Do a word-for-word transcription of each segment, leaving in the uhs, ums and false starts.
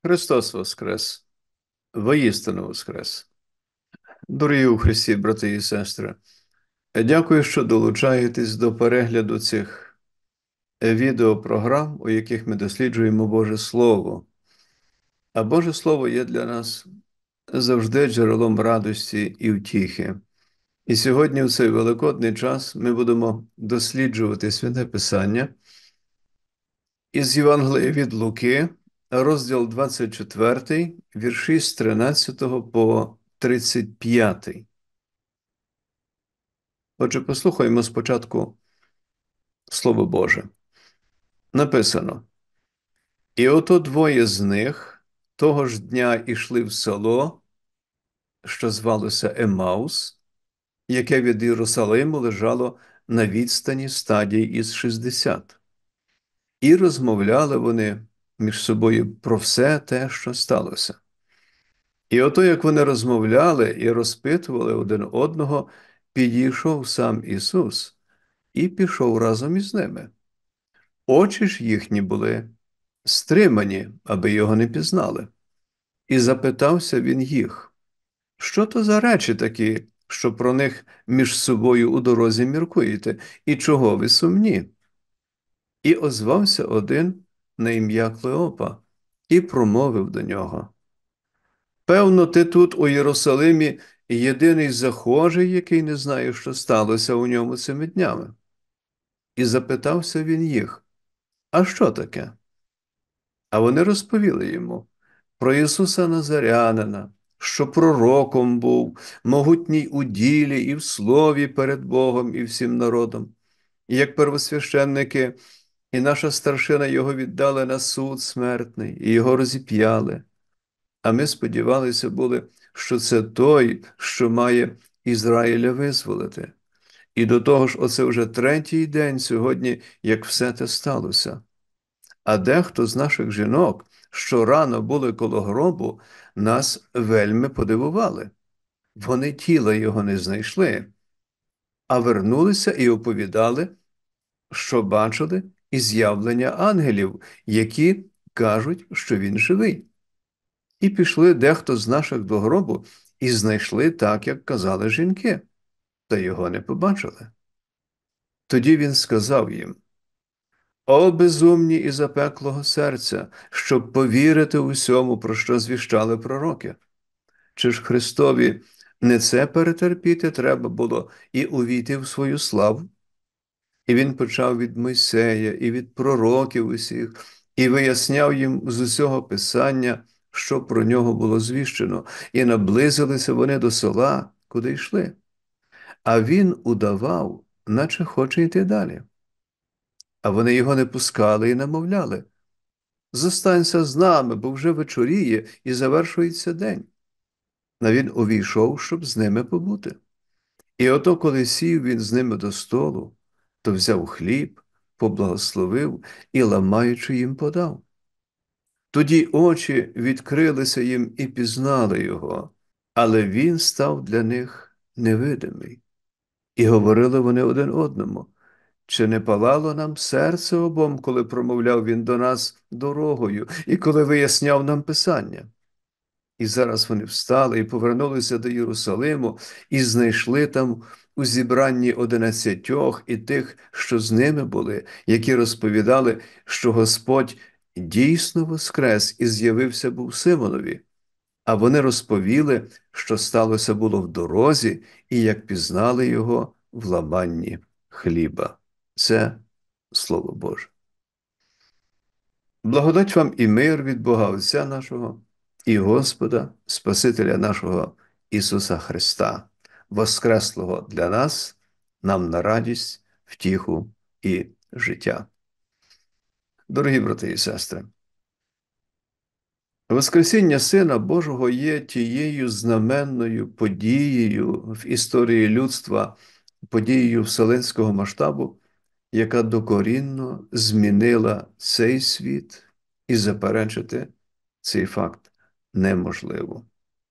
Христос Воскрес! Воістину Воскрес! Дорогі у Христі, брати і сестри, дякую, що долучаєтесь до перегляду цих відеопрограм, у яких ми досліджуємо Боже Слово. А Боже Слово є для нас завжди джерелом радості і втіхи. І сьогодні, у цей великодний час, ми будемо досліджувати Святе Писання із Євангелія від Луки, розділ двадцять четвертий, вірші з тринадцятого по тридцять п'ятий. Отже, послухаймо спочатку Слово Боже. Написано: «І ото двоє з них того ж дня ішли в село, що звалося Емаус, яке від Єрусалиму лежало на відстані стадій із шістдесят. І розмовляли вони між собою про все те, що сталося. І ото, як вони розмовляли і розпитували один одного, підійшов сам Ісус і пішов разом із ними. Очі ж їхні були стримані, аби його не пізнали. І запитався він їх: що то за речі такі, що про них між собою у дорозі міркуєте, і чого ви сумні? І озвався один на ім'я Клеопа і промовив до нього: певно, ти тут, у Єрусалимі, єдиний захожий, який не знає, що сталося у ньому цими днями. І запитався він їх: а що таке? А вони розповіли йому про Ісуса Назарянина, що пророком був, могутній у ділі і в слові перед Богом і всім народом. І як первосвященники, і наша старшина його віддали на суд смертний, і його розіп'яли. А ми сподівалися були, що це той, що має Ізраїля визволити. І до того ж, оце вже третій день сьогодні, як все те сталося. А дехто з наших жінок, що рано були коло гробу, нас вельми подивували. Вони тіла його не знайшли, а вернулися і оповідали, що бачили і з'явлення ангелів, які кажуть, що він живий. І пішли дехто з наших до гробу і знайшли так, як казали жінки, та його не побачили. Тоді він сказав їм: о, безумні і запеклого серця, щоб повірити усьому, про що звіщали пророки. Чи ж Христові не це перетерпіти треба було і увійти в свою славу? І він почав від Мойсея і від пророків усіх, і виясняв їм з усього Писання, що про нього було звіщено, і наблизилися вони до села, куди йшли. А він удавав, наче хоче йти далі. А вони його не пускали і намовляли: зостанься з нами, бо вже вечоріє і завершується день. А він увійшов, щоб з ними побути. І ото, коли сів він з ними до столу, то взяв хліб, поблагословив і, ламаючи, їм подав. Тоді очі відкрилися їм і пізнали його, але він став для них невидимий. І говорили вони один одному: чи не палало нам серце обом, коли промовляв він до нас дорогою і коли виясняв нам Писання? І зараз вони встали і повернулися до Єрусалиму, і знайшли там у зібранні одинадцятьох і тих, що з ними були, які розповідали, що Господь дійсно воскрес і з'явився був Симонові. А вони розповіли, що сталося було в дорозі, і як пізнали його в ламанні хліба. Це Слово Боже. Благодать вам і мир від Бога Отця нашого і Господа, Спасителя нашого Ісуса Христа, воскреслого для нас, нам на радість, втіху і життя. Дорогі брати і сестри, Воскресіння Сина Божого є тією знаменною подією в історії людства, подією вселенського масштабу, яка докорінно змінила цей світ, і заперечити цей факт неможливо.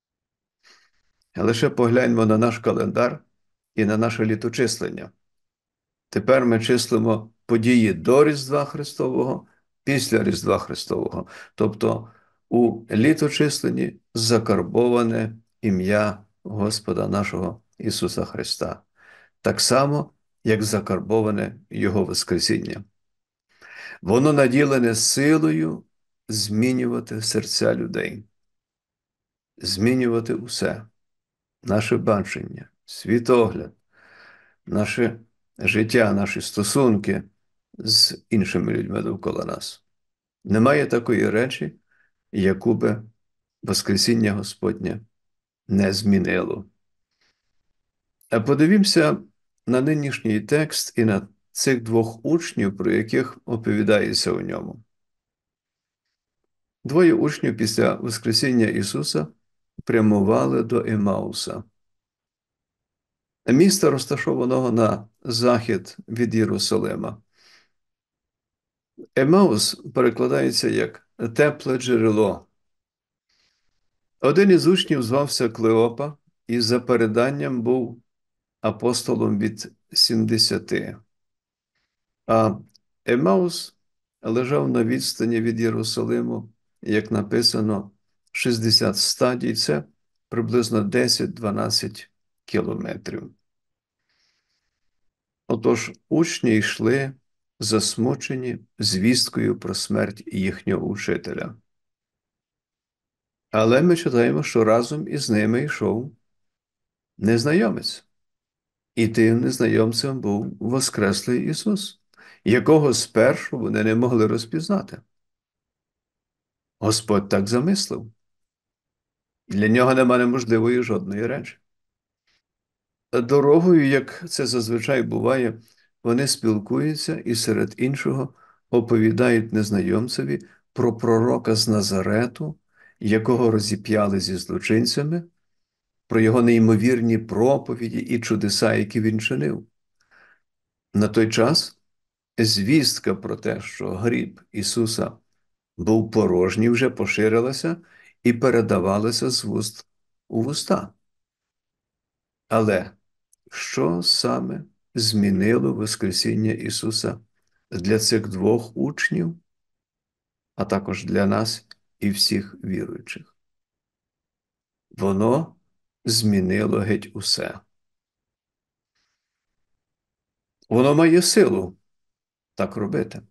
Лише погляньмо на наш календар і на наше літочислення. Тепер ми числимо події до Різдва Христового, після Різдва Христового, тобто у літочисленні закарбоване ім'я Господа нашого Ісуса Христа, так само, як закарбоване Його Воскресіння. Воно наділене силою змінювати серця людей, змінювати усе, наше бачення, світогляд, наше життя, наші стосунки з іншими людьми довкола нас. Немає такої речі, яку би Воскресіння Господнє не змінило. А подивімося на нинішній текст і на цих двох учнів, про яких оповідається у ньому. Двоє учнів після Воскресіння Ісуса прямували до Емауса, міста, розташованого на захід від Єрусалима. Емаус перекладається як «тепле джерело». Один із учнів звався Клеопа і за переданням був апостолом від сімдесяти. А Емаус лежав на відстані від Єрусалиму, як написано, шістдесят стадій, це приблизно десять-дванадцять кілометрів. Отож, учні йшли засмучені звісткою про смерть їхнього учителя. Але ми читаємо, що разом із ними йшов незнайомець. І тим незнайомцем був Воскреслий Ісус, якого спершу вони не могли розпізнати. Господь так замислив. Для нього нема неможливої жодної речі. Дорогою, як це зазвичай буває, вони спілкуються і серед іншого оповідають незнайомцеві про пророка з Назарету, якого розіп'яли зі злочинцями, про його неймовірні проповіді і чудеса, які він чинив. На той час звістка про те, що гріб Ісуса був порожній, вже поширилася і передавалася з вуст у вуста. Але що саме змінило Воскресіння Ісуса для цих двох учнів, а також для нас і всіх віруючих? Воно змінило геть усе. Воно має силу так робити.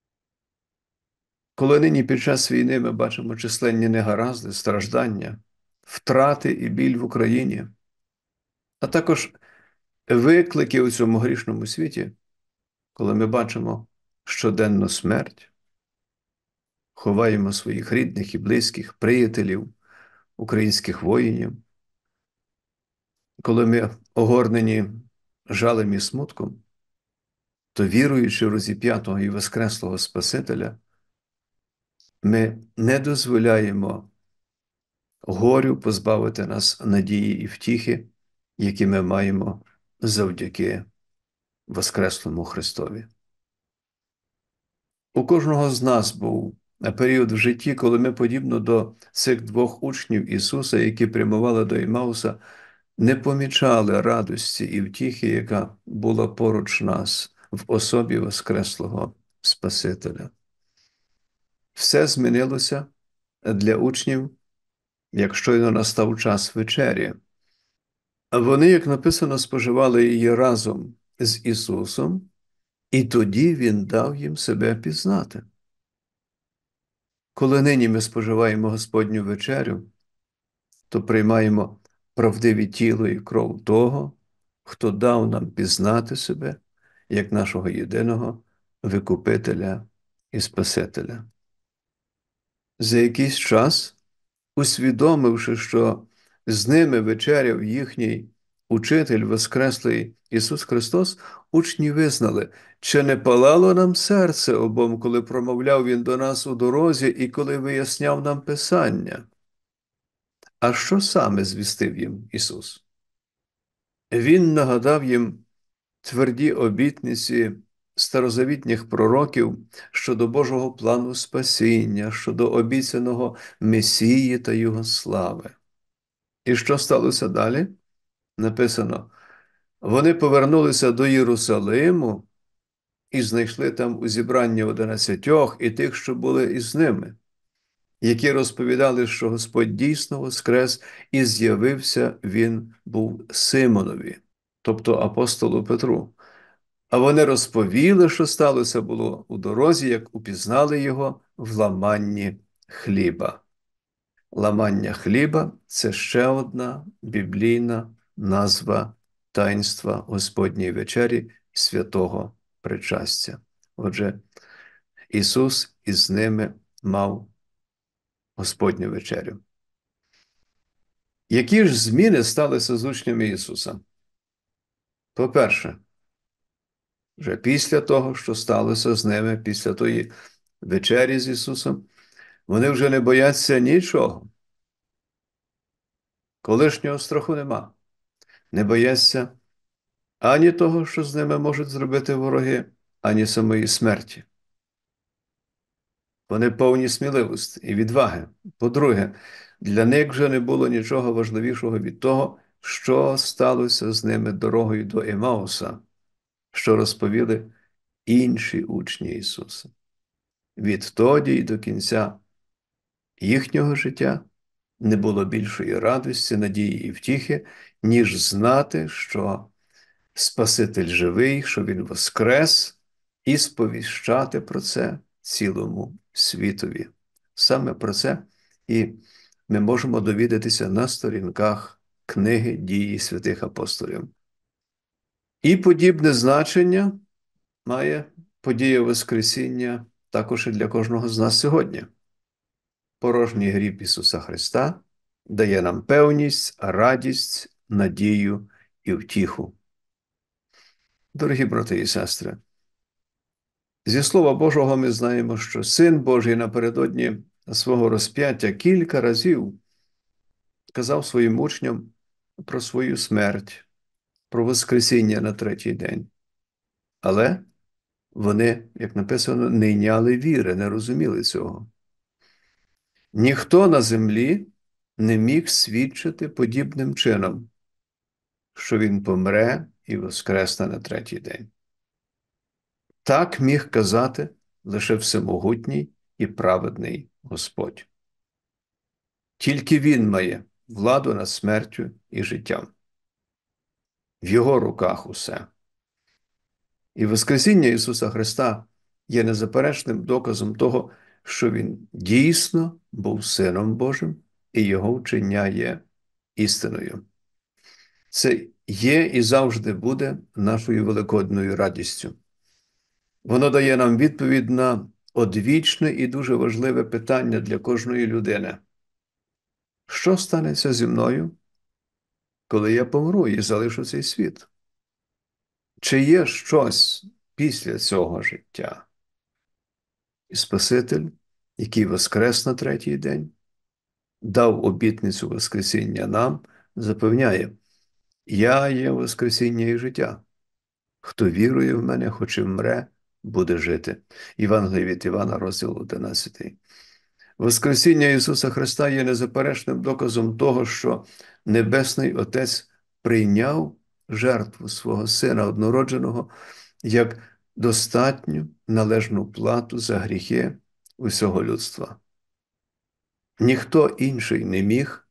Коли нині під час війни ми бачимо численні негаразди, страждання, втрати і біль в Україні, а також виклики у цьому грішному світі, коли ми бачимо щоденну смерть, ховаємо своїх рідних і близьких, приятелів, українських воїнів, коли ми огорнені жалем і смутком, то віруючи в розіп'ятого і воскреслого Спасителя, ми не дозволяємо горю позбавити нас надії і втіхи, які ми маємо завдяки Воскреслому Христові. У кожного з нас був період в житті, коли ми, подібно до цих двох учнів Ісуса, які прямували до Емауса, не помічали радості і втіхи, яка була поруч нас в особі Воскреслого Спасителя. Все змінилося для учнів, як щойно настав час вечері. Вони, як написано, споживали її разом з Ісусом, і тоді Він дав їм себе пізнати. Коли нині ми споживаємо Господню вечерю, то приймаємо правдиві тіло і кров того, хто дав нам пізнати себе як нашого єдиного Викупителя і Спасителя. За якийсь час, усвідомивши, що з ними вечеряв їхній Учитель Воскреслий Ісус Христос, учні визнали, чи не палало нам серце обом, коли промовляв Він до нас у дорозі і коли виясняв нам Писання. А що саме звістив їм Ісус? Він нагадав їм тверді обітниці старозавітніх пророків щодо Божого плану спасіння, щодо обіцяного Месії та Його слави. І що сталося далі? Написано, вони повернулися до Єрусалиму і знайшли там у зібранні одинадцятьох і тих, що були із ними. які розповідали, що Господь дійсно воскрес і з'явився він був Симонові, тобто апостолу Петру. А вони розповіли, що сталося було у дорозі, як упізнали його в ламанні хліба. Ламання хліба – це ще одна біблійна назва таїнства Господньої вечері святого причастя. Отже, Ісус із ними мав Господню вечерю. Які ж зміни сталися з учнями Ісуса? По-перше, вже після того, що сталося з ними, після тої вечері з Ісусом, вони вже не бояться нічого. Колишнього страху нема. Не бояться ані того, що з ними можуть зробити вороги, ані самої смерті. Вони повні сміливості і відваги. По-друге, для них вже не було нічого важливішого від того, що сталося з ними дорогою до Емауса, що розповіли інші учні Ісуса. Відтоді й до кінця їхнього життя не було більшої радості, надії і втіхи, ніж знати, що Спаситель живий, що Він воскрес, і сповіщати про це цілому світові. Саме про це і ми можемо довідатися на сторінках книги «Дії святих апостолів». І подібне значення має подія Воскресіння також і для кожного з нас сьогодні. Порожній гріб Ісуса Христа дає нам певність, радість, надію і втіху. Дорогі брати і сестри, зі Слова Божого ми знаємо, що Син Божий напередодні свого розп'яття кілька разів казав своїм учням про свою смерть, про Воскресіння на третій день. Але вони, як написано, не йняли віри, не розуміли цього. Ніхто на землі не міг свідчити подібним чином, що він помре і воскресне на третій день. Так міг казати лише всемогутній і праведний Господь. Тільки Він має владу над смертю і життям. В Його руках усе. І Воскресіння Ісуса Христа є незаперечним доказом того, що Він дійсно був Сином Божим, і Його вчення є істиною. Це є і завжди буде нашою великодною радістю. Воно дає нам відповідь на одвічне і дуже важливе питання для кожної людини. Що станеться зі мною, коли я помру і залишу цей світ? Чи є щось після цього життя? І Спаситель, який воскрес на третій день, дав обітницю Воскресіння нам, запевняє: «Я є Воскресіння і життя. Хто вірує в мене, хоч і вмре, буде жити». Євангеліє від Івана, розділ одинадцятий. Воскресіння Ісуса Христа є незаперечним доказом того, що Небесний Отець прийняв жертву свого Сина однородженого як достатню належну плату за гріхи усього людства. Ніхто інший не міг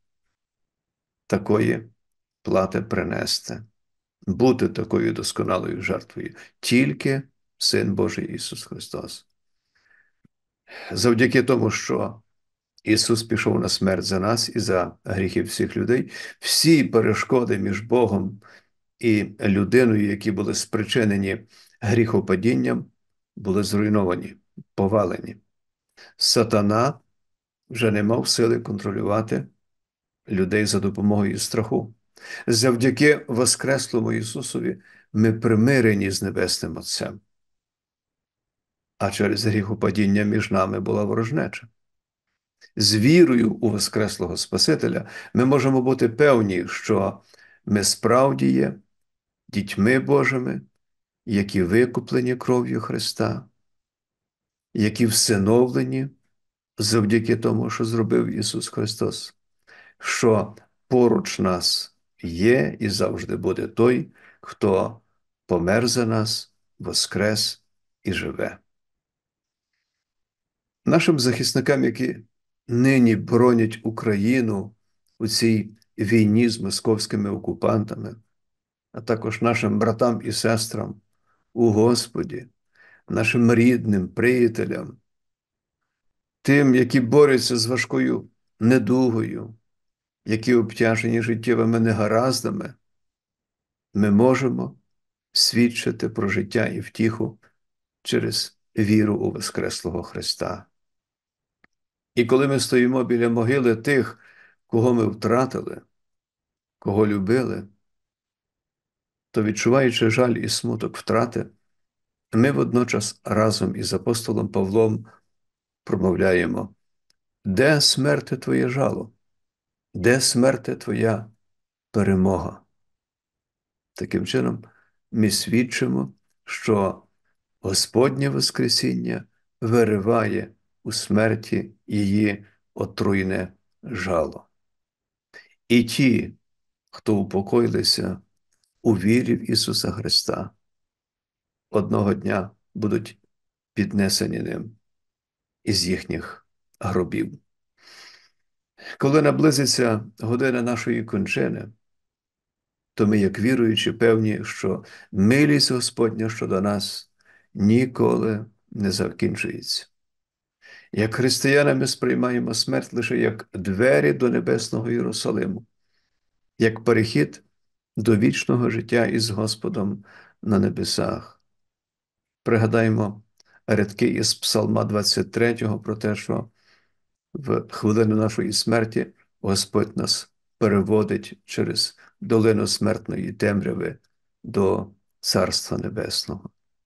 такої плати принести, бути такою досконалою жертвою. Тільки Син Божий Ісус Христос. Завдяки тому, що Ісус пішов на смерть за нас і за гріхи всіх людей, всі перешкоди між Богом і людиною, які були спричинені гріхопадінням, були зруйновані, повалені. Сатана вже не мав сили контролювати людей за допомогою страху. Завдяки Воскреслому Ісусові ми примирені з Небесним Отцем. А через гріхопадіння між нами була ворожнеча. З вірою у Воскреслого Спасителя ми можемо бути певні, що ми справді є дітьми Божими, які викуплені кров'ю Христа, які всиновлені завдяки тому, що зробив Ісус Христос, що поруч нас є і завжди буде той, хто помер за нас, воскрес і живе. Нашим захисникам, які нині боронять Україну у цій війні з московськими окупантами, а також нашим братам і сестрам у Господі, нашим рідним, приятелям, тим, які борються з важкою недугою, які обтяжені життєвими негараздами, ми можемо свідчити про життя і втіху через віру у Воскреслого Христа. І коли ми стоїмо біля могили тих, кого ми втратили, кого любили, то, відчуваючи жаль і смуток втрати, ми водночас разом із апостолом Павлом промовляємо: «Де смерти твоє жало? Де смерти твоя перемога?» Таким чином, ми свідчимо, що Господнє Воскресіння вириває у смерті її отруйне жало. І ті, хто упокоїлися у вірі в Ісуса Христа, одного дня будуть піднесені ним із їхніх гробів. Коли наблизиться година нашої кончини, то ми, як віруючі, певні, що милість Господня щодо нас ніколи не закінчується. Як християни ми сприймаємо смерть лише як двері до Небесного Єрусалиму, як перехід до вічного життя із Господом на небесах. Пригадаємо рядки із Псалма двадцять третього про те, що в хвилину нашої смерті Господь нас переводить через долину смертної темряви до Царства Небесного.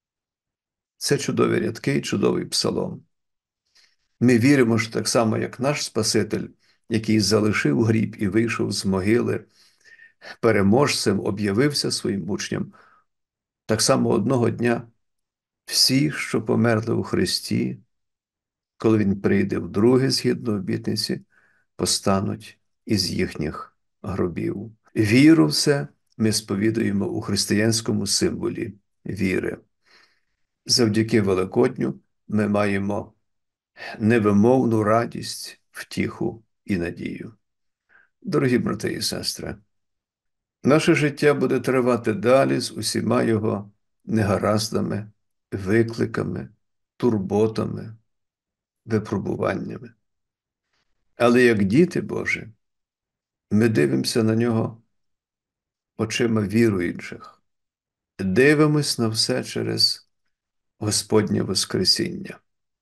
Це чудові рядки і чудовий псалом. Ми віримо, що так само, як наш Спаситель, який залишив гріб і вийшов з могили, переможцем об'явився своїм учням, так само одного дня всі, що померли у Христі, коли Він прийде вдруге згідно обітниці, постануть із їхніх гробів. Віру в це ми сповідуємо у християнському символі віри. Завдяки Великодню ми маємо невимовну радість, втіху і надію. Дорогі брати і сестри, наше життя буде тривати далі з усіма його негараздами, викликами, турботами, випробуваннями. Але як діти Божі, ми дивимося на нього очима віруючих, дивимось на все через Господнє Воскресіння.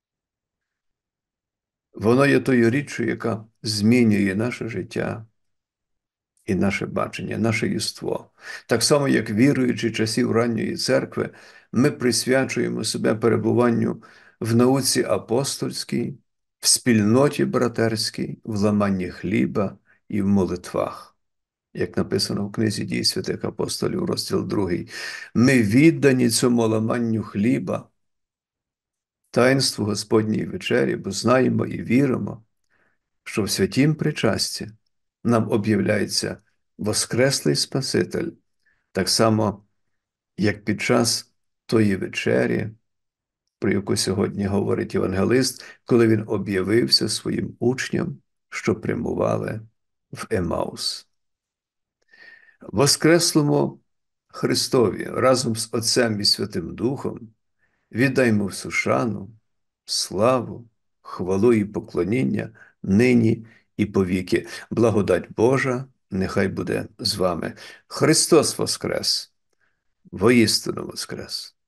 Воно є тою річчю, яка змінює наше життя і наше бачення, наше єство. Так само, як віруючи часів ранньої церкви, ми присвячуємо себе перебуванню в науці апостольській, в спільноті братерській, в ламанні хліба і в молитвах. Як написано в книзі «Дій святих апостолів», розділ другий. Ми віддані цьому ламанню хліба, таїнству Господньої вечері, бо знаємо і віримо, що в святім причасті нам об'являється Воскреслий Спаситель, так само, як під час тої вечері, про яку сьогодні говорить євангелист, коли він об'явився своїм учням, що прямували в Емаус. Воскреслому Христові разом з Отцем і Святим Духом віддаймо всю шану, славу, хвалу і поклоніння нині і повіки. Благодать Божа нехай буде з вами. Христос воскрес! Воістину воскрес!